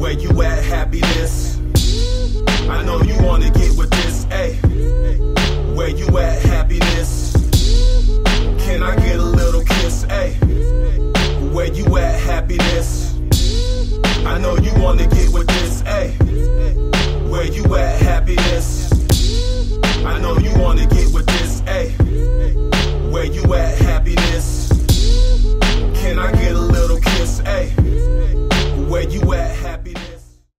Where you at, happiness? I know you wanna get with this, ayy. Where you at, happiness? Can I get a little kiss, ayy? Where you at, happiness? I know you wanna get with this, ayy. Where you at, happiness? I know you wanna get